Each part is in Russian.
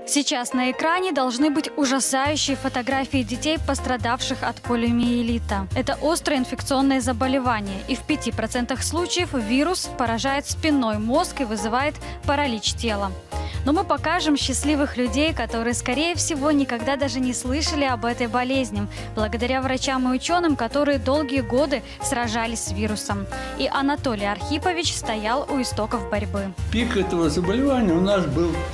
Сейчас на экране должны быть ужасающие фотографии детей, пострадавших от полиомиелита. Это острое инфекционное заболевание, и в 5% случаев вирус поражает спинной мозг и вызывает паралич тела. Но мы покажем счастливых людей, которые, скорее всего, никогда даже не слышали об этой болезни, благодаря врачам и ученым, которые долгие годы сражались с вирусом. И Анатолий Архипович стоял у истоков борьбы. Пик этого заболевания у нас был в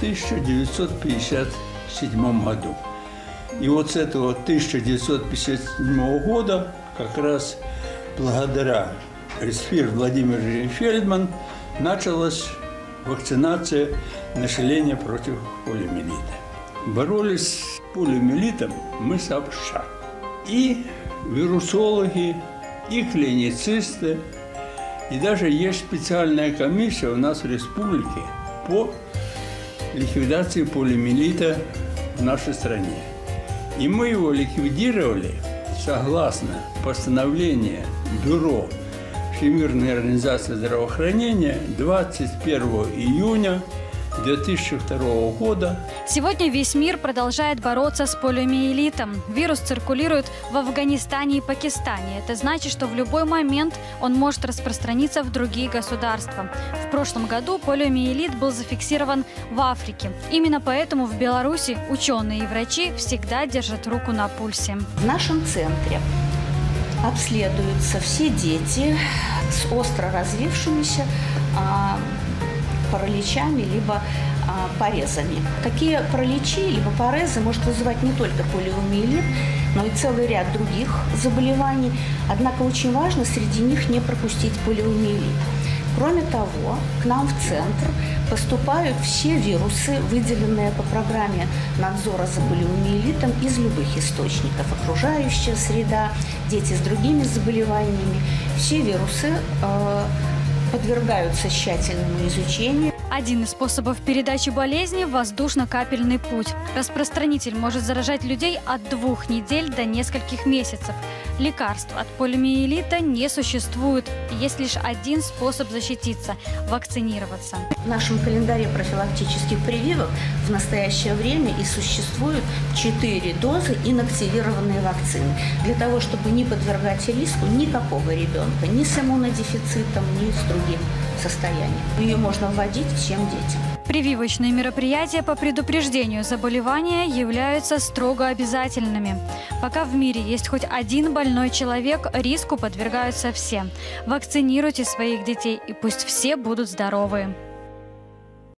1957 году. И вот с этого 1957 года как раз благодаря Ресфир Владимировне Фельдман началась вакцинация населения против полиомиелита. Боролись с полиомиелитом мы сообща. И вирусологи, и клиницисты, и даже есть специальная комиссия у нас в республике по ликвидации полиомиелита в нашей стране. И мы его ликвидировали согласно постановлению Бюро Всемирной организации здравоохранения 21 июня 2002 года. Сегодня весь мир продолжает бороться с полиомиелитом. Вирус циркулирует в Афганистане и Пакистане. Это значит, что в любой момент он может распространиться в другие государства. В прошлом году полиомиелит был зафиксирован в Африке. Именно поэтому в Беларуси ученые и врачи всегда держат руку на пульсе. В нашем центре обследуются все дети с остро развившимися параличами либо порезами. Такие параличи либо порезы может вызывать не только полиомиелит, но и целый ряд других заболеваний. Однако очень важно среди них не пропустить полиомиелит. Кроме того, к нам в центр поступают все вирусы, выделенные по программе надзора за полиомиелитом из любых источников. Окружающая среда, дети с другими заболеваниями. Все вирусы подвергаются тщательному изучению. Один из способов передачи болезни – воздушно-капельный путь. Распространитель может заражать людей от 2 недель до нескольких месяцев. Лекарств от полиомиелита не существует. Есть лишь один способ защититься – вакцинироваться. В нашем календаре профилактических прививок в настоящее время и существуют 4 дозы инактивированной вакцины. Для того, чтобы не подвергать риску никакого ребенка, ни с иммунодефицитом, ни с другим состоянием. Ее можно вводить всем детям. Прививочные мероприятия по предупреждению заболевания являются строго обязательными. Пока в мире есть хоть один больной человек, риску подвергаются все. Вакцинируйте своих детей, и пусть все будут здоровы.